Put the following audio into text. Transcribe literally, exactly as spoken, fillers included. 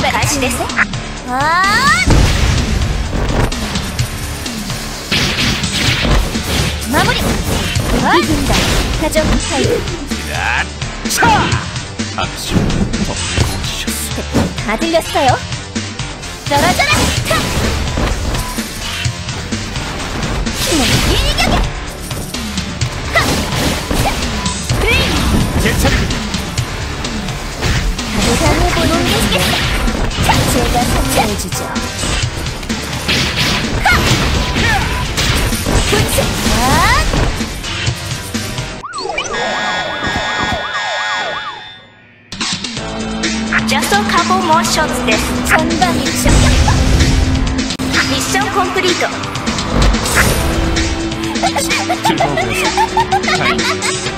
開始です。 あー守りはい軍団過剰配分アディラスだよザラザラ火のギリギャグ가보자는 보는 게 제가 선사해주죠. 분쇄! Just a couple more shots です。 전방 미션 ミッションコンプリート。